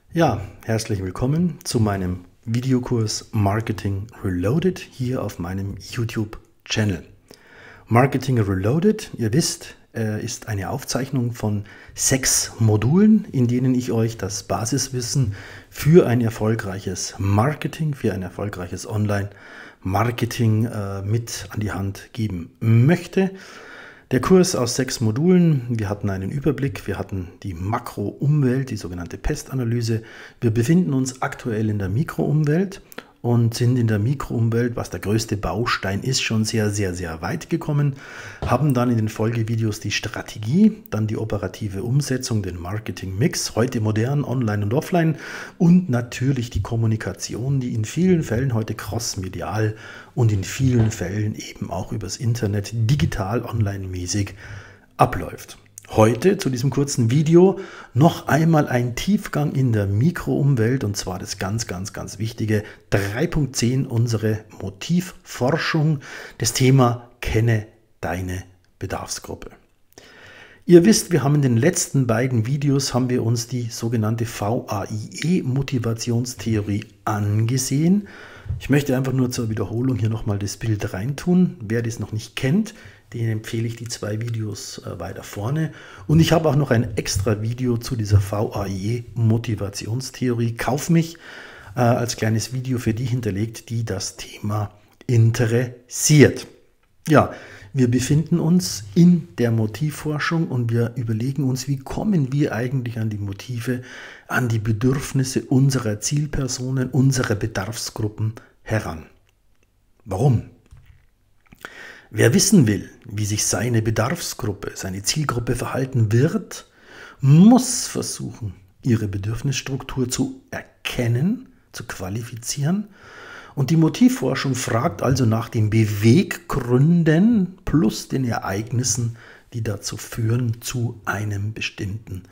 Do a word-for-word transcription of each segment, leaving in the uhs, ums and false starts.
Ja, herzlich willkommen zu meinem Videokurs Marketing Reloaded hier auf meinem YouTube-Channel. Marketing Reloaded, ihr wisst, ist eine Aufzeichnung von sechs Modulen, in denen ich euch das Basiswissen für ein erfolgreiches Marketing, für ein erfolgreiches Online-Marketing äh, mit an die Hand geben möchte. Der Kurs aus sechs Modulen, wir hatten einen Überblick, wir hatten die Makroumwelt, die sogenannte Pestanalyse. Wir befinden uns aktuell in der Mikroumwelt und sind in der Mikroumwelt, was der größte Baustein ist, schon sehr, sehr, sehr weit gekommen, haben dann in den Folgevideos die Strategie, dann die operative Umsetzung, den Marketing-Mix, heute modern, online und offline und natürlich die Kommunikation, die in vielen Fällen heute crossmedial und in vielen Fällen eben auch übers Internet, digital, online-mäßig abläuft. Heute zu diesem kurzen Video noch einmal ein Tiefgang in der Mikroumwelt und zwar das ganz, ganz, ganz wichtige drei Punkt zehn, unsere Motivforschung, das Thema Kenne deine Bedarfsgruppe. Ihr wisst, wir haben in den letzten beiden Videos haben wir uns die sogenannte V A I E-Motivationstheorie angesehen. Ich möchte einfach nur zur Wiederholung hier nochmal das Bild reintun. Wer das noch nicht kennt, den empfehle ich die zwei Videos äh, weiter vorne. Und ich habe auch noch ein extra Video zu dieser V A I E-Motivationstheorie. Kauf mich äh, als kleines Video für die hinterlegt, die das Thema interessiert. Ja, wir befinden uns in der Motivforschung und wir überlegen uns, wie kommen wir eigentlich an die Motive, an die Bedürfnisse unserer Zielpersonen, unserer Bedarfsgruppen heran. Warum? Wer wissen will, wie sich seine Bedarfsgruppe, seine Zielgruppe verhalten wird, muss versuchen, ihre Bedürfnisstruktur zu erkennen, zu qualifizieren. Und die Motivforschung fragt also nach den Beweggründen plus den Ereignissen, die dazu führen zu einem bestimmten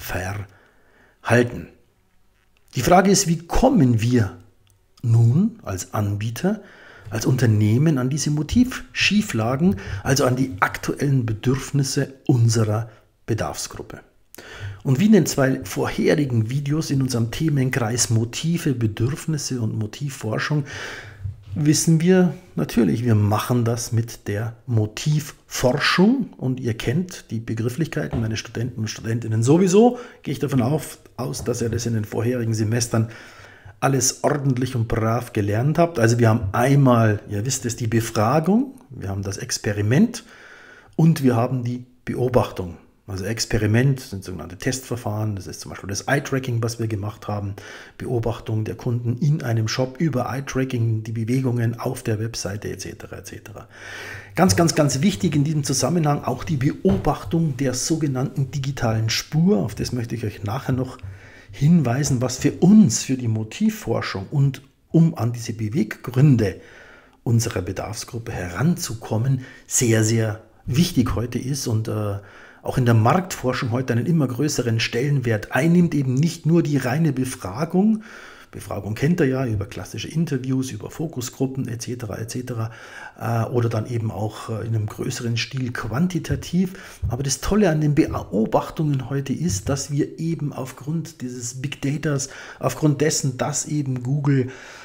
Verhalten. Die Frage ist, wie kommen wir nun als Anbieter, als Unternehmen an diese Motivschieflagen, also an die aktuellen Bedürfnisse unserer Bedarfsgruppe. Und wie in den zwei vorherigen Videos in unserem Themenkreis Motive, Bedürfnisse und Motivforschung wissen wir natürlich, wir machen das mit der Motivforschung und ihr kennt die Begrifflichkeiten, meine Studenten und Studentinnen sowieso, gehe ich davon aus, dass ihr das in den vorherigen Semestern alles ordentlich und brav gelernt habt. Also wir haben einmal, ihr wisst es, die Befragung, wir haben das Experiment und wir haben die Beobachtung. Also Experiment sind sogenannte Testverfahren, das ist zum Beispiel das Eye-Tracking, was wir gemacht haben, Beobachtung der Kunden in einem Shop über Eye-Tracking, die Bewegungen auf der Webseite et cetera et cetera. Ganz, ganz, ganz wichtig in diesem Zusammenhang auch die Beobachtung der sogenannten digitalen Spur, auf das möchte ich euch nachher noch hinweisen, was für uns, für die Motivforschung und um an diese Beweggründe unserer Bedarfsgruppe heranzukommen, sehr, sehr wichtig heute ist und äh, auch in der Marktforschung heute einen immer größeren Stellenwert einnimmt, eben nicht nur die reine Befragung. Befragung kennt ihr ja über klassische Interviews, über Fokusgruppen et cetera et cetera äh, oder dann eben auch äh, in einem größeren Stil quantitativ. Aber das Tolle an den Beobachtungen heute ist, dass wir eben aufgrund dieses Big Datas, aufgrund dessen, dass eben Google,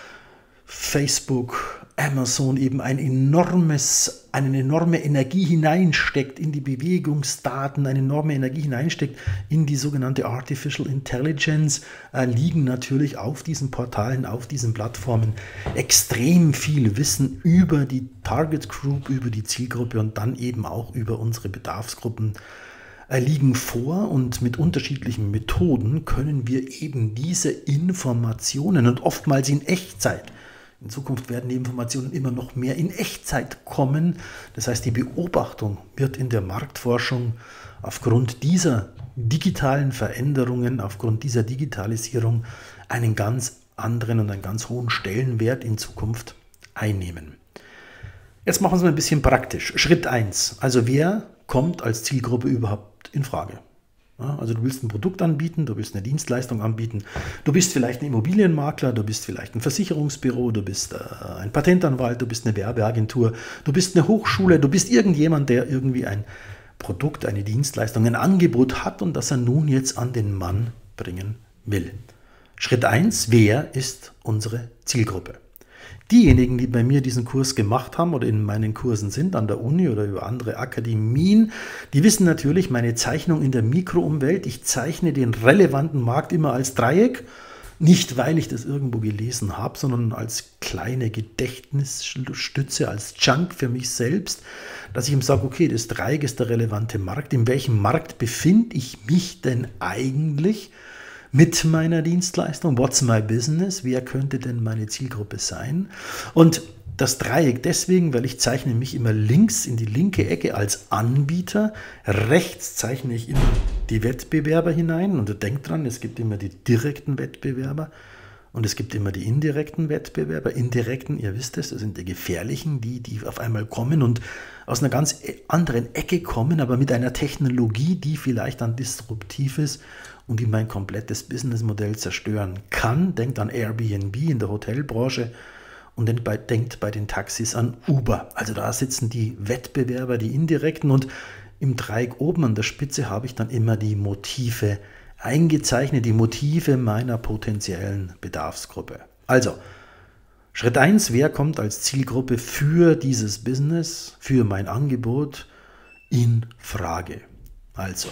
Facebook, Amazon eben ein enormes, eine enorme Energie hineinsteckt in die Bewegungsdaten, eine enorme Energie hineinsteckt in die sogenannte Artificial Intelligence, äh, liegen natürlich auf diesen Portalen, auf diesen Plattformen extrem viel Wissen über die Target Group, über die Zielgruppe und dann eben auch über unsere Bedarfsgruppen äh, liegen vor und mit unterschiedlichen Methoden können wir eben diese Informationen und oftmals in Echtzeit. In Zukunft werden die Informationen immer noch mehr in Echtzeit kommen. Das heißt, die Beobachtung wird in der Marktforschung aufgrund dieser digitalen Veränderungen, aufgrund dieser Digitalisierung einen ganz anderen und einen ganz hohen Stellenwert in Zukunft einnehmen. Jetzt machen wir es mal ein bisschen praktisch. Schritt eins. Also wer kommt als Zielgruppe überhaupt in Frage? Ja, also du willst ein Produkt anbieten, du willst eine Dienstleistung anbieten, du bist vielleicht ein Immobilienmakler, du bist vielleicht ein Versicherungsbüro, du bist äh, ein Patentanwalt, du bist eine Werbeagentur, du bist eine Hochschule, du bist irgendjemand, der irgendwie ein Produkt, eine Dienstleistung, ein Angebot hat und das er nun jetzt an den Mann bringen will. Schritt eins, wer ist unsere Zielgruppe? Diejenigen, die bei mir diesen Kurs gemacht haben oder in meinen Kursen sind, an der Uni oder über andere Akademien, die wissen natürlich meine Zeichnung in der Mikroumwelt. Ich zeichne den relevanten Markt immer als Dreieck, nicht weil ich das irgendwo gelesen habe, sondern als kleine Gedächtnisstütze, als Junk für mich selbst, dass ich ihm sage, okay, das Dreieck ist der relevante Markt. In welchem Markt befinde ich mich denn eigentlich mit meiner Dienstleistung? What's my business? Wer könnte denn meine Zielgruppe sein? Und das Dreieck deswegen, weil ich zeichne mich immer links in die linke Ecke als Anbieter, rechts zeichne ich immer die Wettbewerber hinein und denkt dran, es gibt immer die direkten Wettbewerber und es gibt immer die indirekten Wettbewerber. Indirekten, ihr wisst es, das sind die gefährlichen, die, die auf einmal kommen und aus einer ganz anderen Ecke kommen, aber mit einer Technologie, die vielleicht dann disruptiv ist und die mein komplettes Businessmodell zerstören kann. Denkt an Airbnb in der Hotelbranche und denkt bei, denkt bei den Taxis an Uber. Also da sitzen die Wettbewerber, die indirekten, und im Dreieck oben an der Spitze habe ich dann immer die Motive eingezeichnet, die Motive meiner potenziellen Bedarfsgruppe. Also, Schritt eins, wer kommt als Zielgruppe für dieses Business, für mein Angebot in Frage? Also,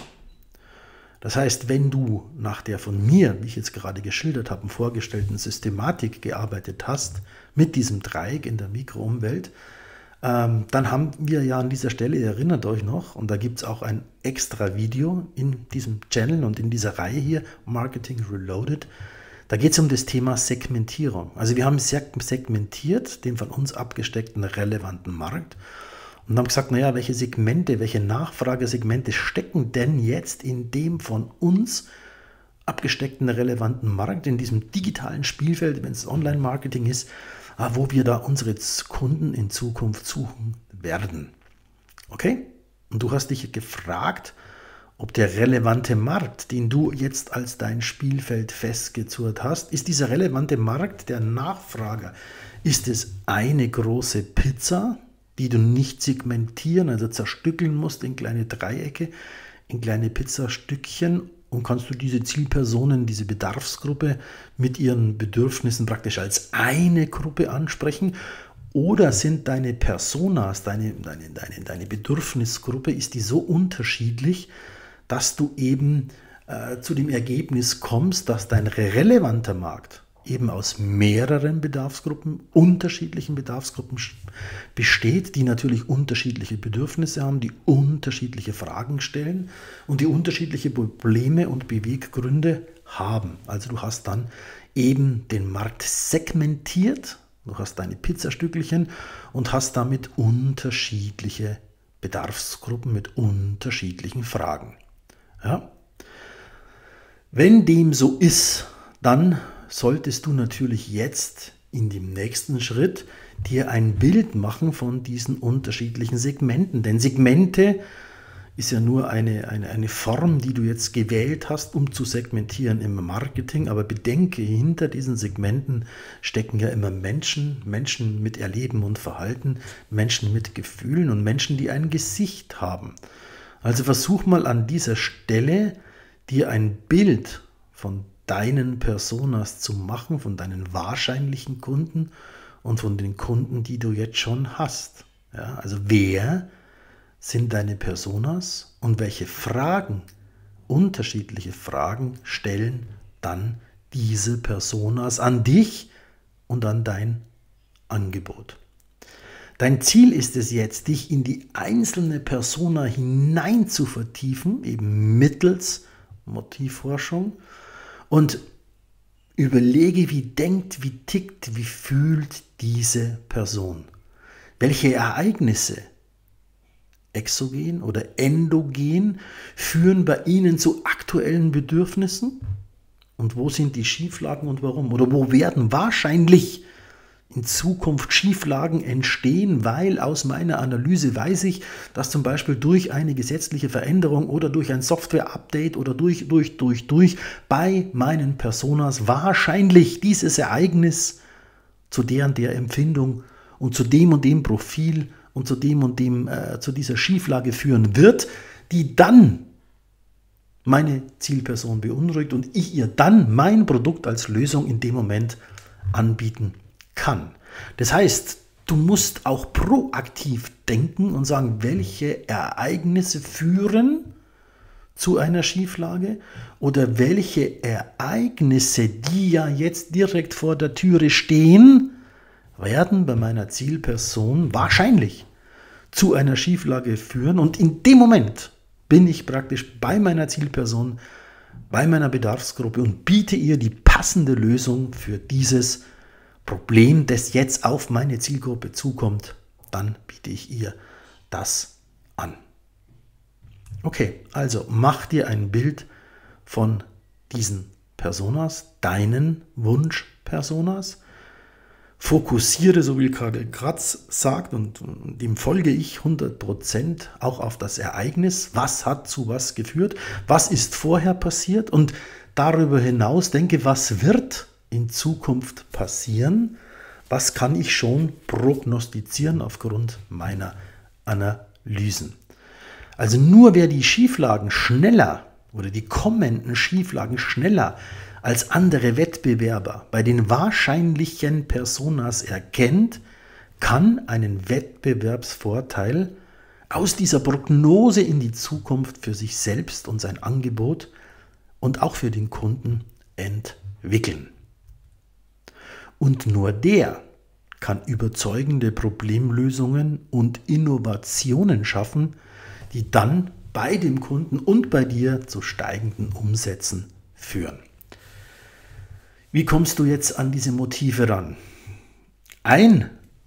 das heißt, wenn du nach der von mir, wie ich jetzt gerade geschildert habe, vorgestellten Systematik gearbeitet hast, mit diesem Dreieck in der Mikroumwelt, ähm, dann haben wir ja an dieser Stelle, ihr erinnert euch noch, und da gibt es auch ein extra Video in diesem Channel und in dieser Reihe hier, Marketing Reloaded, da geht es um das Thema Segmentierung. Also wir haben segmentiert den von uns abgesteckten relevanten Markt und haben gesagt, naja, welche Segmente, welche Nachfragesegmente stecken denn jetzt in dem von uns abgesteckten relevanten Markt, in diesem digitalen Spielfeld, wenn es Online-Marketing ist, wo wir da unsere Kunden in Zukunft suchen werden. Okay? Und du hast dich gefragt, ob der relevante Markt, den du jetzt als dein Spielfeld festgezurrt hast, ist dieser relevante Markt der Nachfrager? Ist es eine große Pizza, die du nicht segmentieren, also zerstückeln musst in kleine Dreiecke, in kleine Pizzastückchen, und kannst du diese Zielpersonen, diese Bedarfsgruppe mit ihren Bedürfnissen praktisch als eine Gruppe ansprechen? Oder sind deine Personas, deine, deine, deine, deine Bedürfnisgruppe, ist die so unterschiedlich, dass du eben äh, zu dem Ergebnis kommst, dass dein relevanter Markt eben aus mehreren Bedarfsgruppen, unterschiedlichen Bedarfsgruppen besteht, die natürlich unterschiedliche Bedürfnisse haben, die unterschiedliche Fragen stellen und die unterschiedliche Probleme und Beweggründe haben. Also du hast dann eben den Markt segmentiert, du hast deine Pizzastückelchen und hast damit unterschiedliche Bedarfsgruppen mit unterschiedlichen Fragen. Ja? Wenn dem so ist, dann solltest du natürlich jetzt in dem nächsten Schritt dir ein Bild machen von diesen unterschiedlichen Segmenten. Denn Segmente ist ja nur eine, eine, eine Form, die du jetzt gewählt hast, um zu segmentieren im Marketing. Aber bedenke, hinter diesen Segmenten stecken ja immer Menschen, Menschen mit Erleben und Verhalten, Menschen mit Gefühlen und Menschen, die ein Gesicht haben. Also versuch mal an dieser Stelle, dir ein Bild von deinen Personas zu machen, von deinen wahrscheinlichen Kunden und von den Kunden, die du jetzt schon hast. Ja, also wer sind deine Personas und welche Fragen, unterschiedliche Fragen stellen dann diese Personas an dich und an dein Angebot. Dein Ziel ist es jetzt, dich in die einzelne Persona hinein zu vertiefen, eben mittels Motivforschung, und überlege, wie denkt, wie tickt, wie fühlt diese Person. Welche Ereignisse, exogen oder endogen, führen bei ihnen zu aktuellen Bedürfnissen? Und wo sind die Schieflagen und warum? Oder wo werden wahrscheinlich in Zukunft Schieflagen entstehen, weil aus meiner Analyse weiß ich, dass zum Beispiel durch eine gesetzliche Veränderung oder durch ein Software-Update oder durch, durch, durch, durch bei meinen Personas wahrscheinlich dieses Ereignis zu der und der Empfindung und zu dem und dem Profil und zu dem und dem, äh, zu dieser Schieflage führen wird, die dann meine Zielperson beunruhigt und ich ihr dann mein Produkt als Lösung in dem Moment anbieten kann. Das heißt, du musst auch proaktiv denken und sagen, welche Ereignisse führen zu einer Schieflage oder welche Ereignisse, die ja jetzt direkt vor der Türe stehen, werden bei meiner Zielperson wahrscheinlich zu einer Schieflage führen. Und in dem Moment bin ich praktisch bei meiner Zielperson, bei meiner Bedarfsgruppe und biete ihr die passende Lösung für dieses Problem, das jetzt auf meine Zielgruppe zukommt. Dann biete ich ihr das an. Okay, also mach dir ein Bild von diesen Personas, deinen Wunsch-Personas. Fokussiere, so wie Karl Kratz sagt, und dem folge ich hundert Prozent, auch auf das Ereignis. Was hat zu was geführt? Was ist vorher passiert? Und darüber hinaus denke, was wird in Zukunft passieren? Was kann ich schon prognostizieren aufgrund meiner Analysen? Also nur wer die Schieflagen schneller oder die kommenden Schieflagen schneller als andere Wettbewerber bei den wahrscheinlichen Personas erkennt, kann einen Wettbewerbsvorteil aus dieser Prognose in die Zukunft für sich selbst und sein Angebot und auch für den Kunden entwickeln. Und nur der kann überzeugende Problemlösungen und Innovationen schaffen, die dann bei dem Kunden und bei dir zu steigenden Umsätzen führen. Wie kommst du jetzt an diese Motive ran? Ein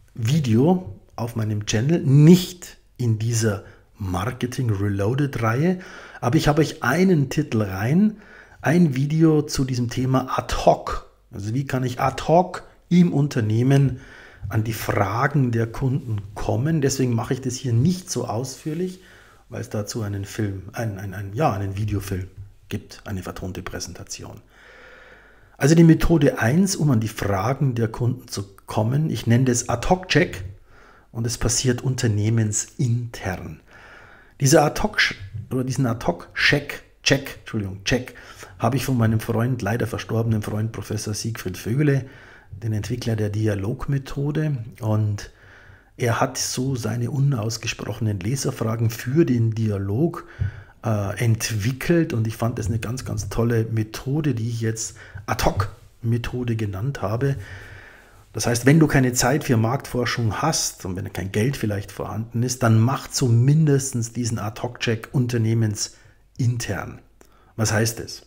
Video auf meinem Channel, nicht in dieser Marketing Reloaded Reihe, aber ich habe euch einen Titel rein, ein Video zu diesem Thema ad hoc. Also wie kann ich ad hoc im Unternehmen an die Fragen der Kunden kommen? Deswegen mache ich das hier nicht so ausführlich, weil es dazu einen Film, ein, ein, ein, ja, einen Videofilm gibt, eine vertonte Präsentation. Also die Methode eins, um an die Fragen der Kunden zu kommen, ich nenne das Ad-Hoc-Check und es passiert unternehmensintern. Dieser Ad-Hoc oder diesen Ad-Hoc-Check, Check, Entschuldigung, Check, habe ich von meinem Freund, leider verstorbenen Freund Professor Siegfried Vögele, den Entwickler der Dialogmethode, und er hat so seine unausgesprochenen Leserfragen für den Dialog äh, entwickelt und ich fand das eine ganz, ganz tolle Methode, die ich jetzt Ad-Hoc-Methode genannt habe. Das heißt, wenn du keine Zeit für Marktforschung hast und wenn kein Geld vielleicht vorhanden ist, dann mach zumindest diesen Ad-Hoc-Check unternehmensintern. Was heißt das?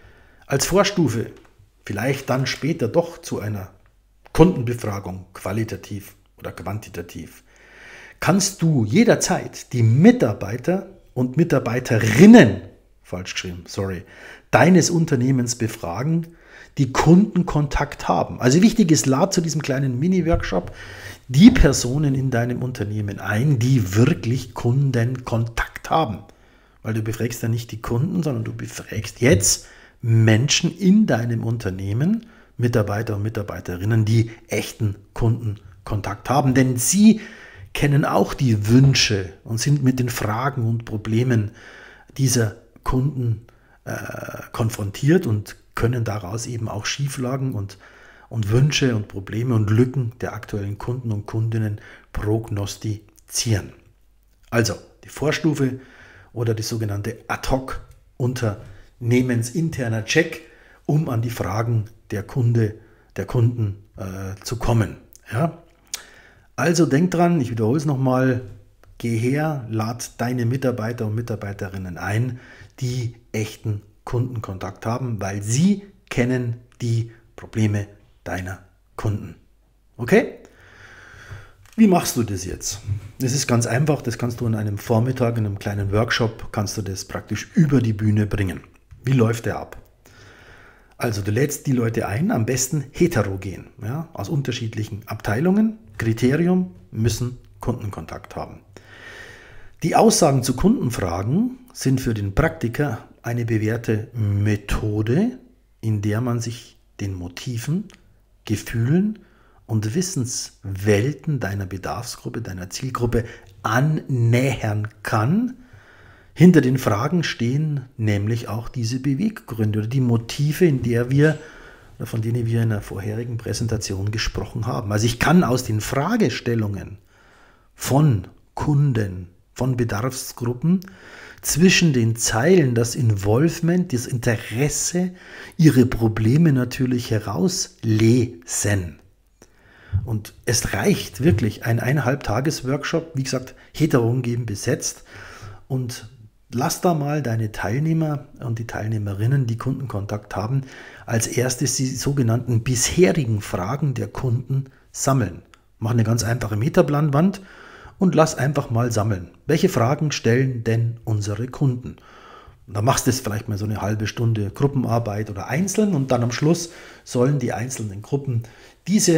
Als Vorstufe, vielleicht dann später doch zu einer Kundenbefragung, qualitativ oder quantitativ, kannst du jederzeit die Mitarbeiter und Mitarbeiterinnen, falsch geschrieben, sorry, deines Unternehmens befragen, die Kundenkontakt haben. Also wichtig ist, lad zu diesem kleinen Mini-Workshop die Personen in deinem Unternehmen ein, die wirklich Kundenkontakt haben. Weil du befragst ja nicht die Kunden, sondern du befragst jetzt Menschen in deinem Unternehmen, Mitarbeiter und Mitarbeiterinnen, die echten Kundenkontakt haben. Denn sie kennen auch die Wünsche und sind mit den Fragen und Problemen dieser Kunden äh, konfrontiert und können daraus eben auch Schieflagen und, und Wünsche und Probleme und Lücken der aktuellen Kunden und Kundinnen prognostizieren. Also die Vorstufe oder die sogenannte Ad-Hoc unternehmensinterner Check, um an die Fragen der Kunde, der Kunden äh, zu kommen. Ja? Also denk dran, ich wiederhole es nochmal, geh her, lad deine Mitarbeiter und Mitarbeiterinnen ein, die echten Kundenkontakt haben, weil sie kennen die Probleme deiner Kunden. Okay? Wie machst du das jetzt? Das ist ganz einfach, das kannst du in einem Vormittag, in einem kleinen Workshop, kannst du das praktisch über die Bühne bringen. Wie läuft der ab? Also du lädst die Leute ein, am besten heterogen, ja, aus unterschiedlichen Abteilungen. Kriterium, müssen Kundenkontakt haben. Die Aussagen zu Kundenfragen sind für den Praktiker eine bewährte Methode, in der man sich den Motiven, Gefühlen und Wissenswelten deiner Bedarfsgruppe, deiner Zielgruppe annähern kann, Hinter den Fragen stehen nämlich auch diese Beweggründe oder die Motive, in der wir, oder von denen wir in der vorherigen Präsentation gesprochen haben. Also ich kann aus den Fragestellungen von Kunden, von Bedarfsgruppen zwischen den Zeilen das Involvement, das Interesse, ihre Probleme natürlich herauslesen. Und es reicht wirklich ein eineinhalb Tages-Workshop, wie gesagt, heterogen besetzt, und lass da mal deine Teilnehmer und die Teilnehmerinnen, die Kundenkontakt haben, als erstes die sogenannten bisherigen Fragen der Kunden sammeln. Mach eine ganz einfache Metaplanwand und lass einfach mal sammeln. Welche Fragen stellen denn unsere Kunden? Und da machst du es vielleicht mal so eine halbe Stunde Gruppenarbeit oder einzeln, und dann am Schluss sollen die einzelnen Gruppen diese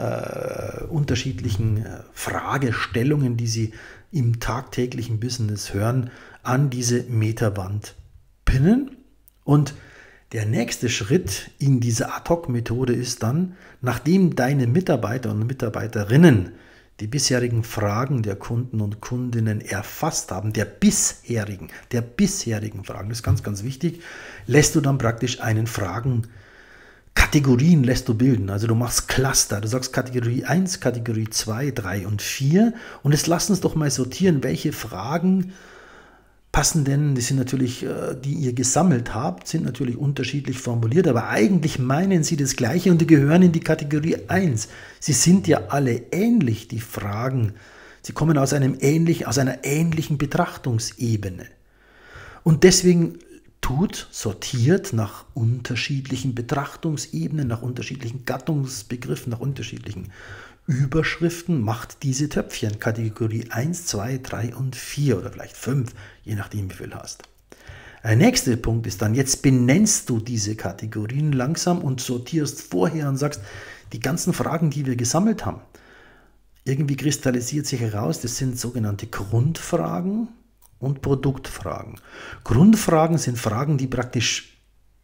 äh, unterschiedlichen äh, Fragestellungen, die sie im tagtäglichen Business hören, an diese Metawand pinnen. Und der nächste Schritt in dieser Ad-Hoc-Methode ist dann, nachdem deine Mitarbeiter und Mitarbeiterinnen die bisherigen Fragen der Kunden und Kundinnen erfasst haben, der bisherigen, der bisherigen Fragen, das ist ganz, ganz wichtig, lässt du dann praktisch einen Fragen Kategorien lässt du bilden, also du machst Cluster, du sagst Kategorie eins, Kategorie zwei, drei und vier, und jetzt lass uns doch mal sortieren, welche Fragen passen denn, die sind natürlich, die ihr gesammelt habt, sind natürlich unterschiedlich formuliert, aber eigentlich meinen sie das Gleiche und die gehören in die Kategorie eins. Sie sind ja alle ähnlich, die Fragen, sie kommen aus, einem ähnlich, aus einer ähnlichen Betrachtungsebene. Und deswegen tut, sortiert nach unterschiedlichen Betrachtungsebenen, nach unterschiedlichen Gattungsbegriffen, nach unterschiedlichen Überschriften, macht diese Töpfchen Kategorie eins, zwei, drei und vier oder vielleicht fünf, je nachdem wie viel du hast. Der nächste Punkt ist dann, jetzt benennst du diese Kategorien langsam und sortierst vorher und sagst, die ganzen Fragen, die wir gesammelt haben, irgendwie kristallisiert sich heraus, das sind sogenannte Grundfragen und Produktfragen. Grundfragen sind Fragen, die praktisch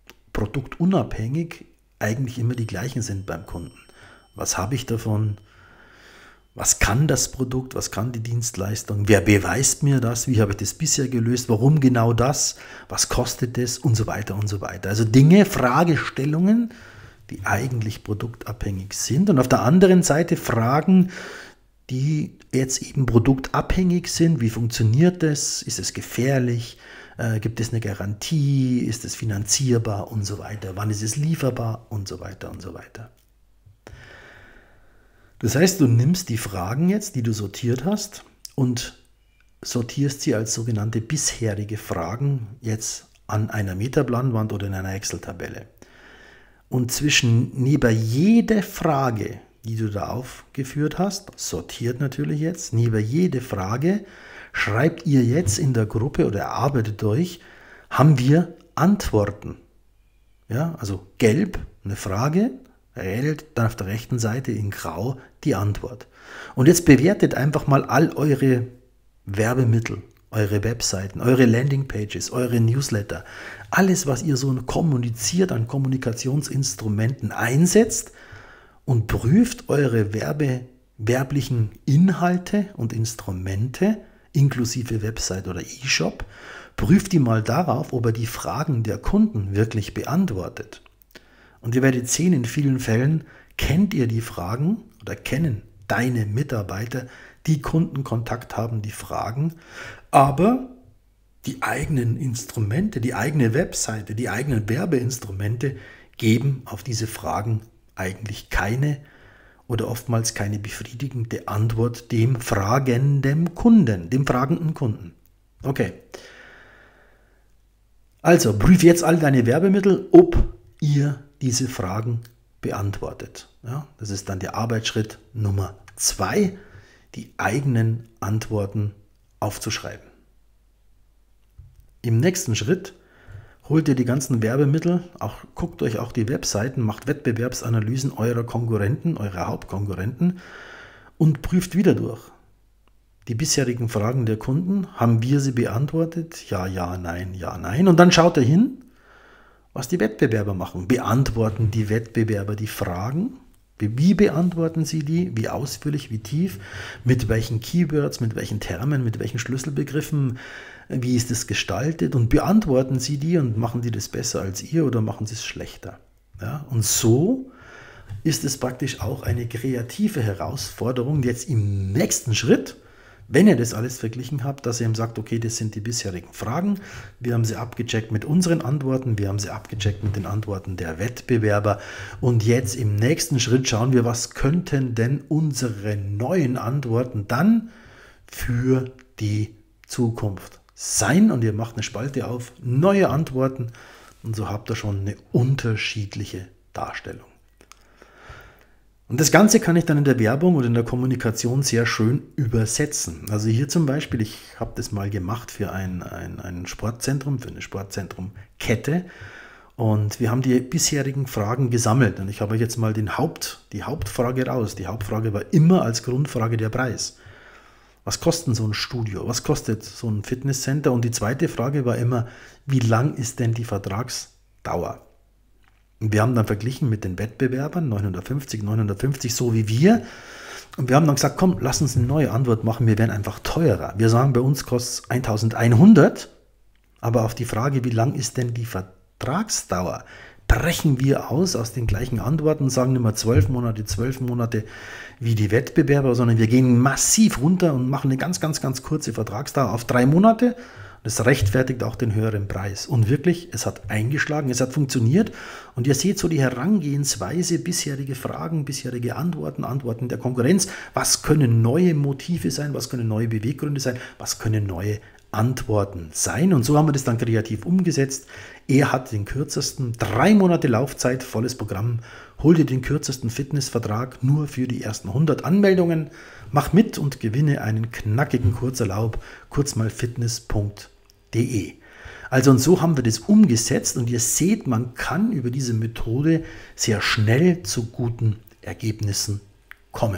produktunabhängig eigentlich immer die gleichen sind beim Kunden. Was habe ich davon? Was kann das Produkt? Was kann die Dienstleistung? Wer beweist mir das? Wie habe ich das bisher gelöst? Warum genau das? Was kostet es? Und so weiter und so weiter. Also Dinge, Fragestellungen, die eigentlich produktabhängig sind. Und auf der anderen Seite Fragen, die jetzt eben produktabhängig sind. Wie funktioniert das? Ist es gefährlich? Äh, gibt es eine Garantie? Ist es finanzierbar? Und so weiter. Wann ist es lieferbar? Und so weiter und so weiter. Das heißt, du nimmst die Fragen jetzt, die du sortiert hast, und sortierst sie als sogenannte bisherige Fragen jetzt an einer Metaplanwand oder in einer Excel-Tabelle. Und zwischen neben jede Frage, die du da aufgeführt hast, sortiert natürlich jetzt, neben jede Frage schreibt ihr jetzt in der Gruppe oder erarbeitet euch, haben wir Antworten. Ja, also gelb eine Frage, wählt dann auf der rechten Seite in grau die Antwort. Und jetzt bewertet einfach mal all eure Werbemittel, eure Webseiten, eure Landingpages, eure Newsletter, alles, was ihr so kommuniziert an Kommunikationsinstrumenten einsetzt, und prüft eure Werbe, werblichen Inhalte und Instrumente, inklusive Website oder E-Shop, prüft die mal darauf, ob er die Fragen der Kunden wirklich beantwortet. Und ihr werdet sehen, in vielen Fällen kennt ihr die Fragen oder kennen deine Mitarbeiter, die Kundenkontakt haben, die Fragen, aber die eigenen Instrumente, die eigene Webseite, die eigenen Werbeinstrumente geben auf diese Fragen eigentlich keine oder oftmals keine befriedigende Antwort dem fragenden Kunden, dem fragenden Kunden. Okay. Also prüf jetzt all deine Werbemittel, ob ihr diese Fragen beantwortet. Ja, das ist dann der Arbeitsschritt Nummer zwei, die eigenen Antworten aufzuschreiben. Im nächsten Schritt holt ihr die ganzen Werbemittel, auch, guckt euch auch die Webseiten, macht Wettbewerbsanalysen eurer Konkurrenten, eurer Hauptkonkurrenten und prüft wieder durch. Die bisherigen Fragen der Kunden, haben wir sie beantwortet? Ja, ja, nein, ja, nein. Und dann schaut ihr hin, was die Wettbewerber machen. Beantworten die Wettbewerber die Fragen? Wie beantworten Sie die? Wie ausführlich, wie tief? Mit welchen Keywords, mit welchen Termen, mit welchen Schlüsselbegriffen? Wie ist es gestaltet? Und beantworten Sie die und machen die das besser als ihr oder machen Sie es schlechter? Ja, und so ist es praktisch auch eine kreative Herausforderung, jetzt im nächsten Schritt, wenn ihr das alles verglichen habt, dass ihr ihm sagt, okay, das sind die bisherigen Fragen, wir haben sie abgecheckt mit unseren Antworten, wir haben sie abgecheckt mit den Antworten der Wettbewerber und jetzt im nächsten Schritt schauen wir, was könnten denn unsere neuen Antworten dann für die Zukunft sein, und ihr macht eine Spalte auf, neue Antworten, und so habt ihr schon eine unterschiedliche Darstellung. Und das Ganze kann ich dann in der Werbung oder in der Kommunikation sehr schön übersetzen. Also hier zum Beispiel, ich habe das mal gemacht für ein, ein, ein Sportzentrum, für eine Sportzentrumkette, und wir haben die bisherigen Fragen gesammelt, und ich habe jetzt mal den Haupt, die Hauptfrage raus. Die Hauptfrage war immer als Grundfrage der Preis. Was kostet so ein Studio? Was kostet so ein Fitnesscenter? Und die zweite Frage war immer, wie lang ist denn die Vertragsdauer? Und wir haben dann verglichen mit den Wettbewerbern, neunhundertfünfzig, neunhundertfünfzig, so wie wir. Und wir haben dann gesagt, komm, lass uns eine neue Antwort machen, wir werden einfach teurer. Wir sagen, bei uns kostet es eintausendeinhundert, aber auf die Frage, wie lang ist denn die Vertragsdauer, brechen wir aus aus den gleichen Antworten und sagen nicht mehr zwölf Monate, zwölf Monate wie die Wettbewerber, sondern wir gehen massiv runter und machen eine ganz, ganz, ganz kurze Vertragsdauer auf drei Monate. Das rechtfertigt auch den höheren Preis. Und wirklich, es hat eingeschlagen, es hat funktioniert. Und ihr seht so die Herangehensweise, bisherige Fragen, bisherige Antworten, Antworten der Konkurrenz. Was können neue Motive sein? Was können neue Beweggründe sein? Was können neue Antworten sein? Und so haben wir das dann kreativ umgesetzt. Er hat den kürzesten, drei Monate Laufzeit, volles Programm, hol dir den kürzesten Fitnessvertrag nur für die ersten hundert Anmeldungen. Mach mit und gewinne einen knackigen Kurzurlaub, kurz mal fitness punkt de. Also und so haben wir das umgesetzt, und ihr seht, man kann über diese Methode sehr schnell zu guten Ergebnissen kommen.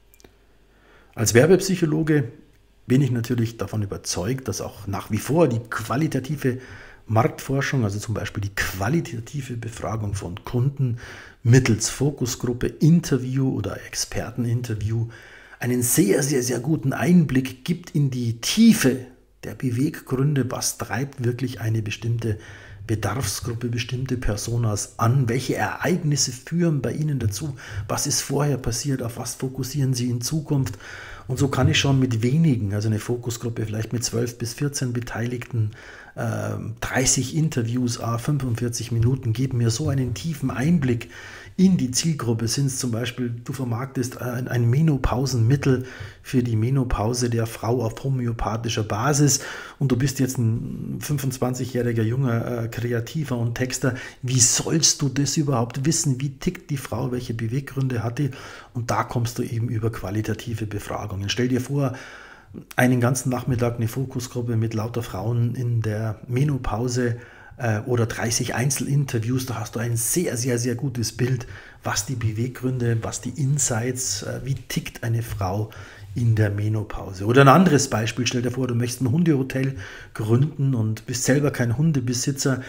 Als Werbepsychologe bin ich natürlich davon überzeugt, dass auch nach wie vor die qualitative Marktforschung, also zum Beispiel die qualitative Befragung von Kunden mittels Fokusgruppe, Interview oder Experteninterview einen sehr, sehr, sehr guten Einblick gibt in die Tiefe der Beweggründe, was treibt wirklich eine bestimmte Bedarfsgruppe, bestimmte Personas an, welche Ereignisse führen bei ihnen dazu, was ist vorher passiert, auf was fokussieren sie in Zukunft. Und so kann ich schon mit wenigen, also eine Fokusgruppe vielleicht mit zwölf bis vierzehn Beteiligten, äh, dreißig Interviews, ah, fünfundvierzig Minuten, geben mir so einen tiefen Einblick in die Zielgruppe. Sind es zum Beispiel, du vermarktest ein, ein Menopausenmittel für die Menopause der Frau auf homöopathischer Basis, und du bist jetzt ein fünfundzwanzigjähriger junger äh, Kreativer und Texter. Wie sollst du das überhaupt wissen? Wie tickt die Frau? Welche Beweggründe hat die? Und da kommst du eben über qualitative Befragungen. Stell dir vor, einen ganzen Nachmittag eine Fokusgruppe mit lauter Frauen in der Menopause äh, oder dreißig Einzelinterviews, da hast du ein sehr, sehr, sehr gutes Bild, was die Beweggründe, was die Insights, äh, wie tickt eine Frau in der Menopause. Oder ein anderes Beispiel, stell dir vor, du möchtest ein Hundehotel gründen und bist selber kein Hundebesitzer.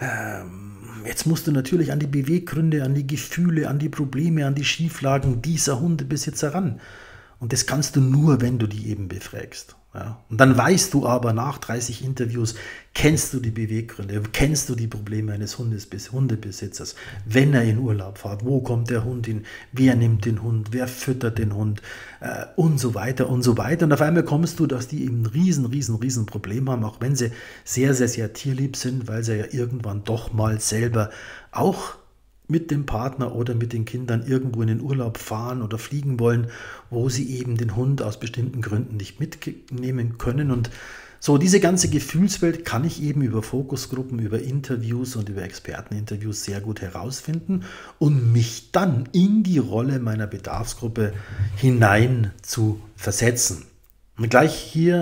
Ähm, jetzt musst du natürlich an die Beweggründe, an die Gefühle, an die Probleme, an die Schieflagen dieser Hundebesitzer ran. Und das kannst du nur, wenn du die eben befragst. Ja. Und dann weißt du aber nach dreißig Interviews, kennst du die Beweggründe, kennst du die Probleme eines Hundes, Hundebesitzers, wenn er in Urlaub fährt, wo kommt der Hund hin, wer nimmt den Hund, wer füttert den Hund äh, und so weiter und so weiter. Und auf einmal kommst du, dass die eben ein riesen, riesen, riesen Problem haben, auch wenn sie sehr, sehr, sehr tierlieb sind, weil sie ja irgendwann doch mal selber auch mit dem Partner oder mit den Kindern irgendwo in den Urlaub fahren oder fliegen wollen, wo sie eben den Hund aus bestimmten Gründen nicht mitnehmen können. Und so diese ganze Gefühlswelt kann ich eben über Fokusgruppen, über Interviews und über Experteninterviews sehr gut herausfinden und mich dann in die Rolle meiner Bedarfsgruppe hinein zu versetzen. Und gleich hier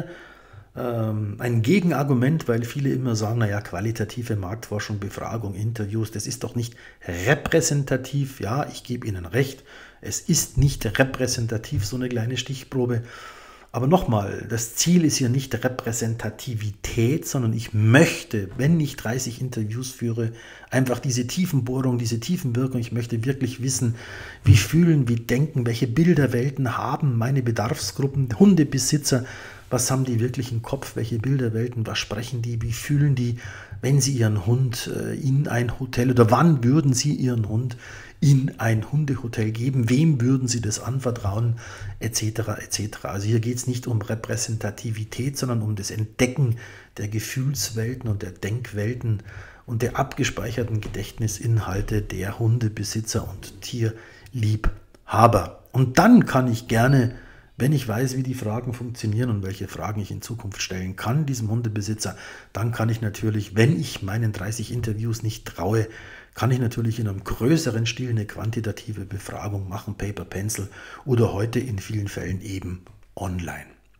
ein Gegenargument, weil viele immer sagen, naja, qualitative Marktforschung, Befragung, Interviews, das ist doch nicht repräsentativ. Ja, ich gebe Ihnen recht, es ist nicht repräsentativ, so eine kleine Stichprobe. Aber nochmal, das Ziel ist hier nicht Repräsentativität, sondern ich möchte, wenn ich dreißig Interviews führe, einfach diese Tiefenbohrung, diese Tiefenwirkung. Ich möchte wirklich wissen, wie fühlen, wie denken, welche Bilderwelten haben meine Bedarfsgruppen, Hundebesitzer, was haben die wirklich im Kopf, welche Bilderwelten, was sprechen die, wie fühlen die, wenn sie ihren Hund in ein Hotel oder wann würden sie ihren Hund in ein Hundehotel geben, wem würden sie das anvertrauen, et cetera et cetera. Also hier geht es nicht um Repräsentativität, sondern um das Entdecken der Gefühlswelten und der Denkwelten und der abgespeicherten Gedächtnisinhalte der Hundebesitzer und Tierliebhaber. Und dann kann ich gerne, wenn ich weiß, wie die Fragen funktionieren und welche Fragen ich in Zukunft stellen kann, diesem Hundebesitzer, dann kann ich natürlich, wenn ich meinen dreißig Interviews nicht traue, kann ich natürlich in einem größeren Stil eine quantitative Befragung machen, Paper, Pencil oder heute in vielen Fällen eben online.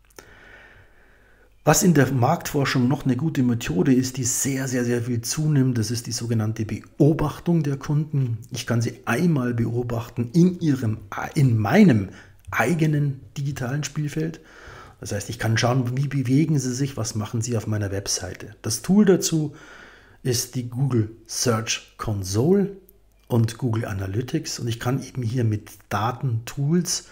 Was in der Marktforschung noch eine gute Methode ist, die sehr, sehr, sehr viel zunimmt, das ist die sogenannte Beobachtung der Kunden. Ich kann sie einmal beobachten in, ihrem, in meinem eigenen digitalen Spielfeld. Das heißt, ich kann schauen, wie bewegen sie sich, was machen sie auf meiner Webseite. Das Tool dazu ist die Google Search Console und Google Analytics und ich kann eben hier mit Daten, Tools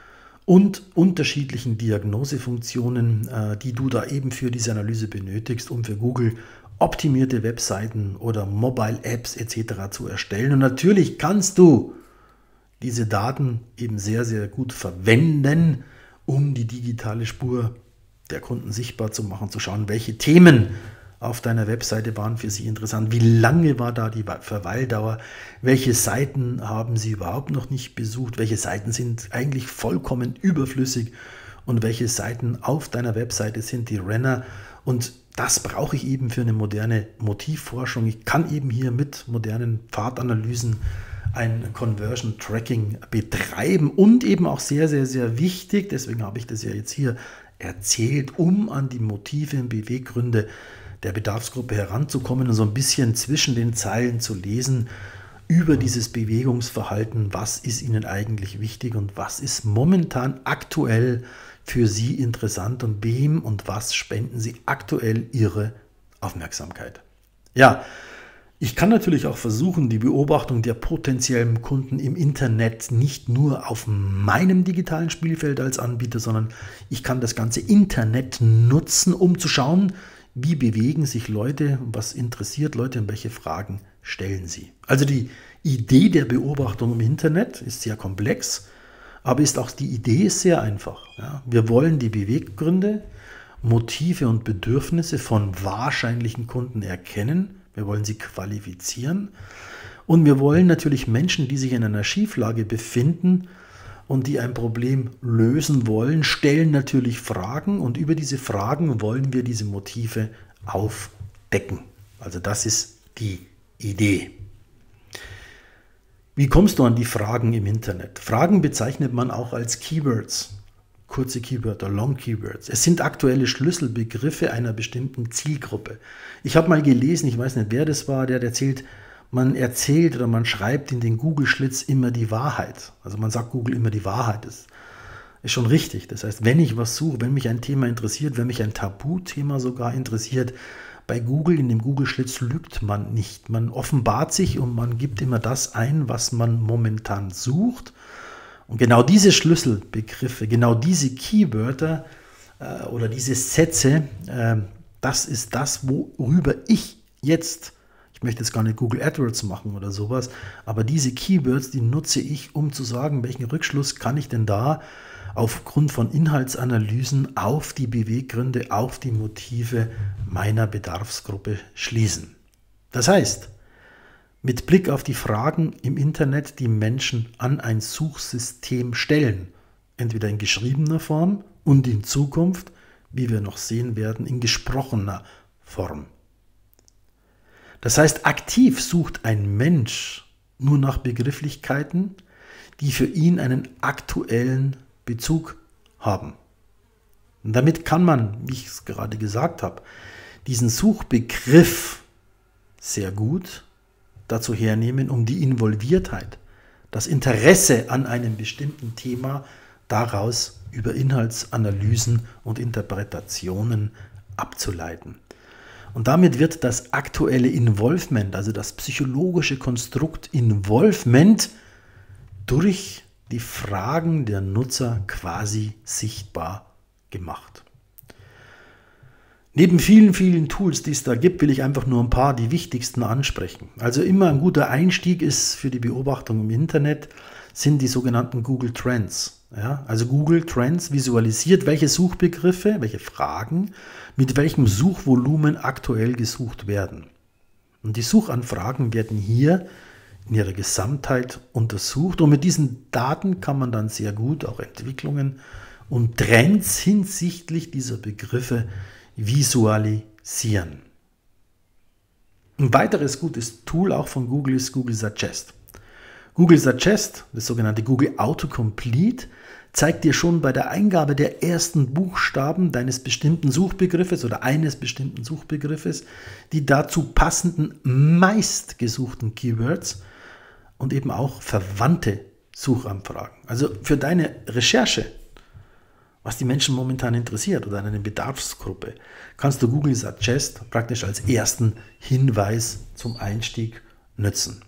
und unterschiedlichen Diagnosefunktionen, äh, die du da eben für diese Analyse benötigst, um für Google optimierte Webseiten oder Mobile Apps et cetera zu erstellen. Und natürlich kannst du diese Daten eben sehr, sehr gut verwenden, um die digitale Spur der Kunden sichtbar zu machen, zu schauen, welche Themen auf deiner Webseite waren für Sie interessant, wie lange war da die Verweildauer, welche Seiten haben Sie überhaupt noch nicht besucht, welche Seiten sind eigentlich vollkommen überflüssig und welche Seiten auf deiner Webseite sind die Renner. Und das brauche ich eben für eine moderne Motivforschung. Ich kann eben hier mit modernen Pfadanalysen ein Conversion Tracking betreiben und eben auch sehr, sehr, sehr wichtig, deswegen habe ich das ja jetzt hier erzählt, um an die Motive und Beweggründe der Bedarfsgruppe heranzukommen und so ein bisschen zwischen den Zeilen zu lesen über dieses Bewegungsverhalten, was ist Ihnen eigentlich wichtig und was ist momentan aktuell für Sie interessant und wem und was spenden Sie aktuell Ihre Aufmerksamkeit. Ja, ich kann natürlich auch versuchen, die Beobachtung der potenziellen Kunden im Internet nicht nur auf meinem digitalen Spielfeld als Anbieter, sondern ich kann das ganze Internet nutzen, um zu schauen, wie bewegen sich Leute, was interessiert Leute und welche Fragen stellen sie. Also die Idee der Beobachtung im Internet ist sehr komplex, aber ist auch die Idee ist sehr einfach. Ja, wir wollen die Beweggründe, Motive und Bedürfnisse von wahrscheinlichen Kunden erkennen. Wir wollen sie qualifizieren und wir wollen natürlich Menschen, die sich in einer Schieflage befinden und die ein Problem lösen wollen, stellen natürlich Fragen und über diese Fragen wollen wir diese Motive aufdecken. Also das ist die Idee. Wie kommst du an die Fragen im Internet? Fragen bezeichnet man auch als Keywords, kurze Keywörter, Long Keywords. Es sind aktuelle Schlüsselbegriffe einer bestimmten Zielgruppe. Ich habe mal gelesen, ich weiß nicht, wer das war, der erzählt, man erzählt oder man schreibt in den Google-Schlitz immer die Wahrheit. Also man sagt Google immer die Wahrheit. Das ist schon richtig. Das heißt, wenn ich was suche, wenn mich ein Thema interessiert, wenn mich ein Tabuthema sogar interessiert, bei Google, in dem Google-Schlitz lügt man nicht. Man offenbart sich und man gibt immer das ein, was man momentan sucht. Und genau diese Schlüsselbegriffe, genau diese Keywörter äh, oder diese Sätze, äh, das ist das, worüber ich jetzt, ich möchte jetzt gar nicht Google AdWords machen oder sowas, aber diese Keywords, die nutze ich, um zu sagen, welchen Rückschluss kann ich denn da aufgrund von Inhaltsanalysen auf die Beweggründe, auf die Motive meiner Bedarfsgruppe schließen. Das heißt, mit Blick auf die Fragen im Internet, die Menschen an ein Suchsystem stellen, entweder in geschriebener Form und in Zukunft, wie wir noch sehen werden, in gesprochener Form. Das heißt, aktiv sucht ein Mensch nur nach Begrifflichkeiten, die für ihn einen aktuellen Bezug haben. Und damit kann man, wie ich es gerade gesagt habe, diesen Suchbegriff sehr gut dazu hernehmen, um die Involviertheit, das Interesse an einem bestimmten Thema daraus über Inhaltsanalysen und Interpretationen abzuleiten. Und damit wird das aktuelle Involvement, also das psychologische Konstrukt Involvement, durch die Fragen der Nutzer quasi sichtbar gemacht. Neben vielen, vielen Tools, die es da gibt, will ich einfach nur ein paar, die wichtigsten ansprechen. Also immer ein guter Einstieg ist für die Beobachtung im Internet, sind die sogenannten Google Trends. Ja, also Google Trends visualisiert, welche Suchbegriffe, welche Fragen mit welchem Suchvolumen aktuell gesucht werden. Und die Suchanfragen werden hier in ihrer Gesamtheit untersucht und mit diesen Daten kann man dann sehr gut auch Entwicklungen und Trends hinsichtlich dieser Begriffe visualisieren. Ein weiteres gutes Tool auch von Google ist Google Suggest. Google Suggest, das sogenannte Google Autocomplete, zeigt dir schon bei der Eingabe der ersten Buchstaben deines bestimmten Suchbegriffes oder eines bestimmten Suchbegriffes die dazu passenden meistgesuchten Keywords und eben auch verwandte Suchanfragen. Also für deine Recherche, was die Menschen momentan interessiert oder eine Bedarfsgruppe, kannst du Google Suggest praktisch als ersten Hinweis zum Einstieg nutzen.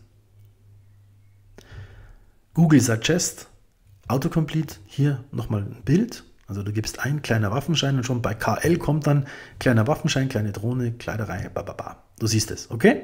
Google Suggest, Autocomplete, hier nochmal ein Bild. Also du gibst ein, kleiner Waffenschein und schon bei K L kommt dann kleiner Waffenschein, kleine Drohne, Kleiderei, bababa. Du siehst es, okay?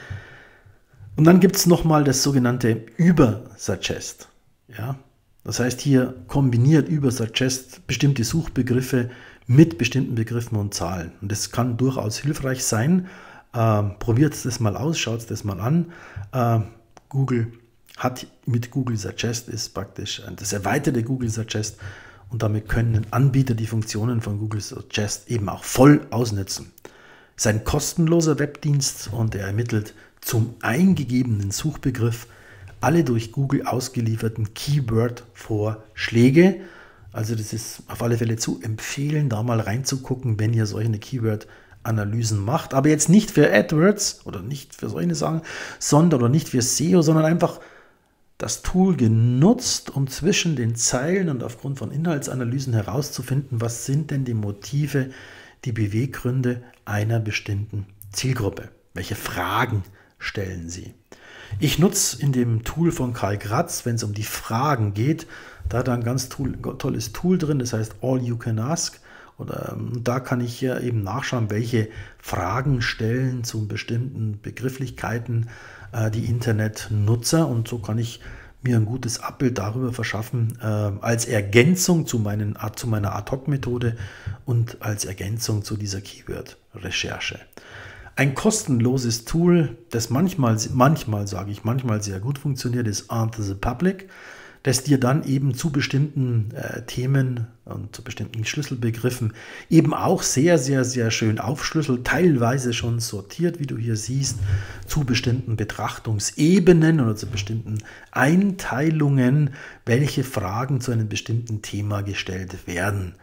Und dann gibt es nochmal das sogenannte Über-Suggest. Ja? Das heißt, hier kombiniert Über-Suggest bestimmte Suchbegriffe mit bestimmten Begriffen und Zahlen. Und das kann durchaus hilfreich sein. Ähm, probiert das mal aus, schaut es das mal an. Ähm, Google hat mit Google Suggest ist praktisch das erweiterte Google Suggest und damit können Anbieter die Funktionen von Google Suggest eben auch voll ausnutzen. Es ist ein kostenloser Webdienst und er ermittelt zum eingegebenen Suchbegriff alle durch Google ausgelieferten Keyword-Vorschläge. Also das ist auf alle Fälle zu empfehlen, da mal reinzugucken, wenn ihr solche Keyword-Analysen macht. Aber jetzt nicht für AdWords oder nicht für solche Sachen, sondern oder nicht für S E O, sondern einfach das Tool genutzt, um zwischen den Zeilen und aufgrund von Inhaltsanalysen herauszufinden, was sind denn die Motive, die Beweggründe einer bestimmten Zielgruppe. Welche Fragen stellen sie? Ich nutze in dem Tool von Karl Kratz, wenn es um die Fragen geht, da hat er ein ganz tool, tolles Tool drin, das heißt All You Can Ask. Oder, da kann ich hier eben nachschauen, welche Fragen stellen zu bestimmten Begrifflichkeiten äh, die Internetnutzer. Und so kann ich mir ein gutes Abbild darüber verschaffen, äh, als Ergänzung zu, meinen, zu meiner Ad-Hoc-Methode und als Ergänzung zu dieser Keyword-Recherche. Ein kostenloses Tool, das manchmal, manchmal sage ich, manchmal sehr gut funktioniert, ist Answer the Public, das dir dann eben zu bestimmten äh, Themen und zu bestimmten Schlüsselbegriffen eben auch sehr, sehr, sehr schön aufschlüsselt, teilweise schon sortiert, wie du hier siehst, zu bestimmten Betrachtungsebenen oder zu bestimmten Einteilungen, welche Fragen zu einem bestimmten Thema gestellt werden.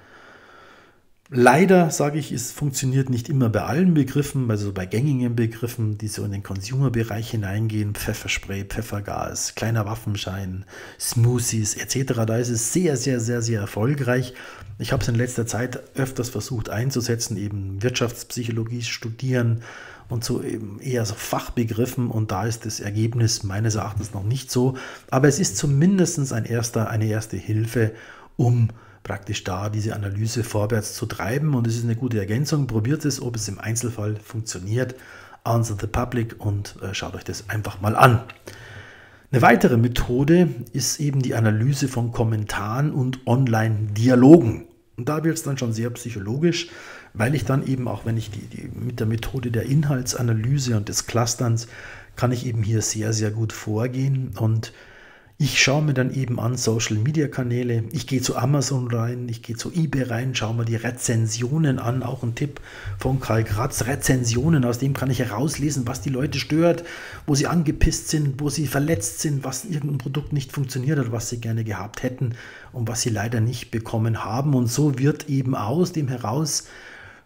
Leider, sage ich, es funktioniert nicht immer bei allen Begriffen, also bei gängigen Begriffen, die so in den Consumer-Bereich hineingehen, Pfefferspray, Pfeffergas, kleiner Waffenschein, Smoothies et cetera. Da ist es sehr, sehr, sehr, sehr erfolgreich. Ich habe es in letzter Zeit öfters versucht einzusetzen, eben Wirtschaftspsychologie studieren und so eben eher so Fachbegriffen, und da ist das Ergebnis meines Erachtens noch nicht so. Aber es ist zumindest ein erster, eine erste Hilfe, um praktisch da diese Analyse vorwärts zu treiben, und es ist eine gute Ergänzung. Probiert es, ob es im Einzelfall funktioniert. Answer the Public und äh, schaut euch das einfach mal an. Eine weitere Methode ist eben die Analyse von Kommentaren und Online-Dialogen. Und da wird es dann schon sehr psychologisch, weil ich dann eben auch, wenn ich die, die mit der Methode der Inhaltsanalyse und des Clusterns, kann ich eben hier sehr, sehr gut vorgehen, und ich schaue mir dann eben an Social-Media-Kanäle, ich gehe zu Amazon rein, ich gehe zu eBay rein, schaue mir die Rezensionen an, auch ein Tipp von Karl Kratz, Rezensionen, aus dem kann ich herauslesen, was die Leute stört, wo sie angepisst sind, wo sie verletzt sind, was irgendein Produkt nicht funktioniert oder was sie gerne gehabt hätten und was sie leider nicht bekommen haben, und so wird eben aus dem heraus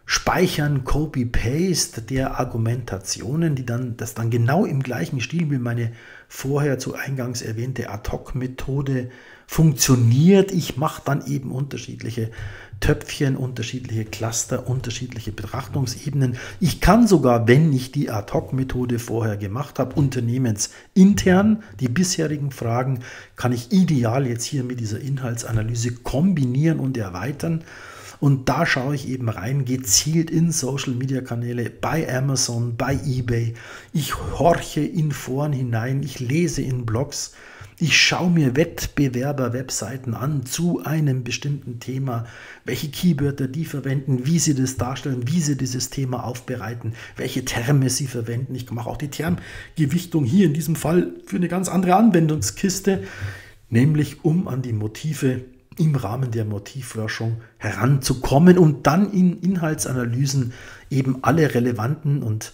Speichern, Copy-Paste der Argumentationen, die dann, das dann genau im gleichen Stil wie meine vorher zu eingangs erwähnte Ad-Hoc-Methode funktioniert. Ich mache dann eben unterschiedliche Töpfchen, unterschiedliche Cluster, unterschiedliche Betrachtungsebenen. Ich kann sogar, wenn ich die Ad-Hoc-Methode vorher gemacht habe, unternehmensintern die bisherigen Fragen, kann ich ideal jetzt hier mit dieser Inhaltsanalyse kombinieren und erweitern. Und da schaue ich eben rein, gezielt in Social-Media-Kanäle, bei Amazon, bei eBay. Ich horche in Foren hinein, ich lese in Blogs, ich schaue mir Wettbewerber-Webseiten an zu einem bestimmten Thema, welche Keywörter die verwenden, wie sie das darstellen, wie sie dieses Thema aufbereiten, welche Terme sie verwenden. Ich mache auch die Termgewichtung hier in diesem Fall für eine ganz andere Anwendungskiste, nämlich um an die Motive im Rahmen der Motivforschung heranzukommen und dann in Inhaltsanalysen eben alle relevanten und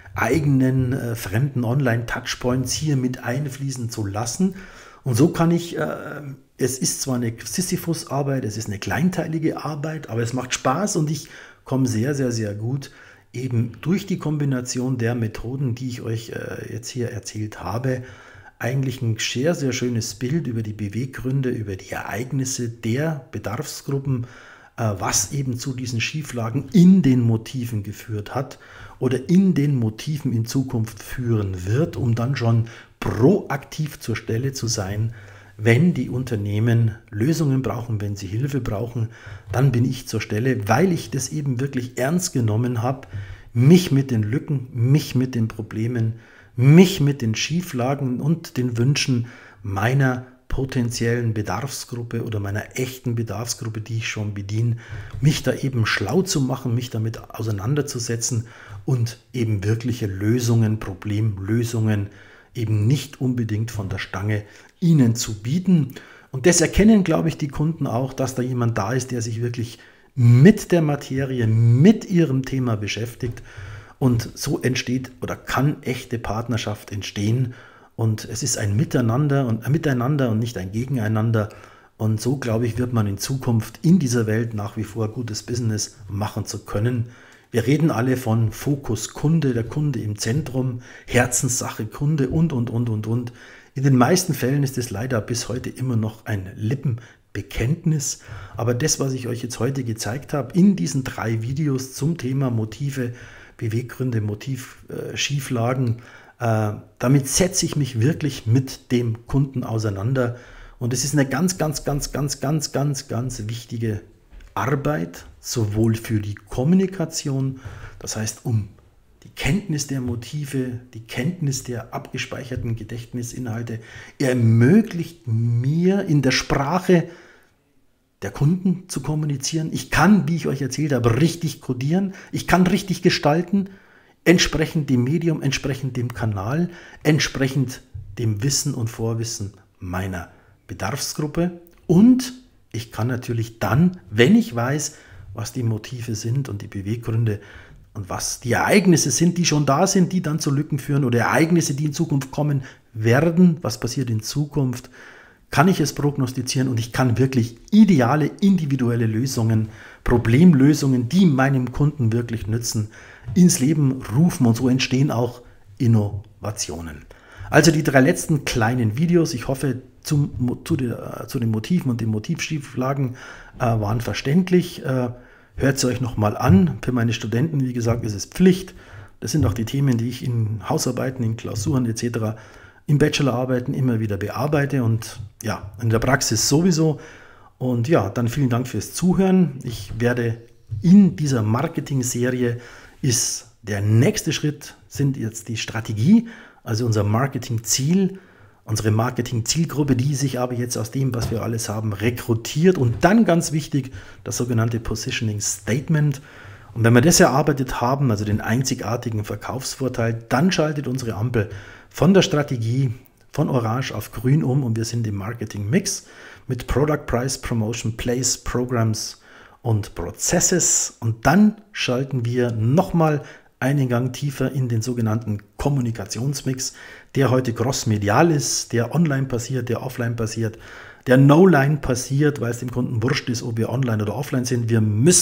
eigenen äh, fremden Online-Touchpoints hier mit einfließen zu lassen. Und so kann ich, äh, es ist zwar eine Sisyphus-Arbeit, es ist eine kleinteilige Arbeit, aber es macht Spaß und ich komme sehr, sehr, sehr gut eben durch die Kombination der Methoden, die ich euch äh, jetzt hier erzählt habe, eigentlich ein sehr, sehr schönes Bild über die Beweggründe, über die Ereignisse der Bedarfsgruppen, äh, was eben zu diesen Schieflagen in den Motiven geführt hat oder in den Motiven in Zukunft führen wird, um dann schon proaktiv zur Stelle zu sein. Wenn die Unternehmen Lösungen brauchen, wenn sie Hilfe brauchen, dann bin ich zur Stelle, weil ich das eben wirklich ernst genommen habe, mich mit den Lücken, mich mit den Problemen, mich mit den Schieflagen und den Wünschen meiner potenziellen Bedarfsgruppe oder meiner echten Bedarfsgruppe, die ich schon bediene, mich da eben schlau zu machen, mich damit auseinanderzusetzen und eben wirkliche Lösungen, Problemlösungen eben nicht unbedingt von der Stange ihnen zu bieten. Und das erkennen, glaube ich, die Kunden auch, dass da jemand da ist, der sich wirklich mit der Materie, mit ihrem Thema beschäftigt. Und so entsteht oder kann echte Partnerschaft entstehen. Und es ist ein Miteinander und ein Miteinander und nicht ein Gegeneinander. Und so, glaube ich, wird man in Zukunft in dieser Welt nach wie vor gutes Business machen zu können. Wir reden alle von Fokus Kunde, der Kunde im Zentrum, Herzenssache Kunde und, und, und, und, und. In den meisten Fällen ist es leider bis heute immer noch ein Lippenbekenntnis. Aber das, was ich euch jetzt heute gezeigt habe, in diesen drei Videos zum Thema Motive, Beweggründe, Motivschieflagen, äh, damit setze ich mich wirklich mit dem Kunden auseinander. Und es ist eine ganz, ganz, ganz, ganz, ganz, ganz, ganz wichtige Arbeit, sowohl für die Kommunikation, das heißt um die Kenntnis der Motive, die Kenntnis der abgespeicherten Gedächtnisinhalte, ermöglicht mir in der Sprache der Kunden zu kommunizieren. Ich kann, wie ich euch erzählt habe, richtig codieren. Ich kann richtig gestalten, entsprechend dem Medium, entsprechend dem Kanal, entsprechend dem Wissen und Vorwissen meiner Bedarfsgruppe. Und ich kann natürlich dann, wenn ich weiß, was die Motive sind und die Beweggründe und was die Ereignisse sind, die schon da sind, die dann zu Lücken führen oder Ereignisse, die in Zukunft kommen werden, was passiert in Zukunft, kann ich es prognostizieren und ich kann wirklich ideale, individuelle Lösungen, Problemlösungen, die meinem Kunden wirklich nützen, ins Leben rufen und so entstehen auch Innovationen. Also die drei letzten kleinen Videos, ich hoffe, zum, zu, der, zu den Motiven und den Motivschieflagen äh, waren verständlich. Äh, hört sie euch nochmal an. Für meine Studenten, wie gesagt, ist es Pflicht. Das sind auch die Themen, die ich in Hausarbeiten, in Klausuren et cetera in Bachelorarbeiten immer wieder bearbeite und ja, in der Praxis sowieso. Und ja, dann vielen Dank fürs Zuhören. Ich werde in dieser Marketing-Serie ist der nächste Schritt, sind jetzt die Strategie, also unser Marketing-Ziel, unsere Marketing-Zielgruppe, die sich aber jetzt aus dem, was wir alles haben, rekrutiert und dann ganz wichtig, das sogenannte Positioning Statement. Und wenn wir das erarbeitet haben, also den einzigartigen Verkaufsvorteil, dann schaltet unsere Ampel von der Strategie von Orange auf Grün um und wir sind im Marketing-Mix mit Product, Price, Promotion, Place, Programs und Processes. Und dann schalten wir nochmal einen Gang tiefer in den sogenannten Kommunikationsmix, der heute crossmedial ist, der online passiert, der offline passiert, der No-Line passiert, weil es dem Kunden wurscht ist, ob wir online oder offline sind. Wir müssen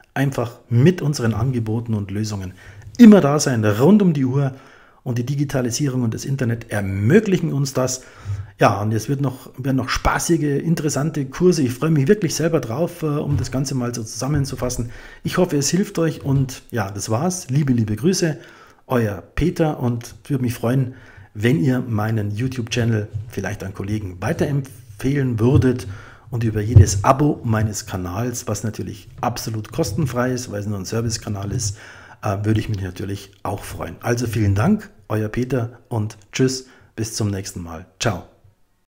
einfach mit unseren Angeboten und Lösungen immer da sein, rund um die Uhr. Und die Digitalisierung und das Internet ermöglichen uns das. Ja, und es wird noch, werden noch spaßige, interessante Kurse. Ich freue mich wirklich selber drauf, um das Ganze mal so zusammenzufassen. Ich hoffe, es hilft euch. Und ja, das war's. Liebe, liebe Grüße, euer Peter. Und ich würde mich freuen, wenn ihr meinen YouTube-Channel vielleicht an Kollegen weiterempfehlen würdet. Und über jedes Abo meines Kanals, was natürlich absolut kostenfrei ist, weil es nur ein Servicekanal ist, würde ich mich natürlich auch freuen. Also vielen Dank, euer Peter und tschüss, bis zum nächsten Mal. Ciao.